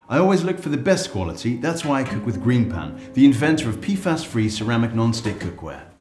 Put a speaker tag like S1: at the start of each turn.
S1: I always look for the best quality, that's why I cook with GreenPan, the inventor of PFAS-free ceramic non-stick cookware.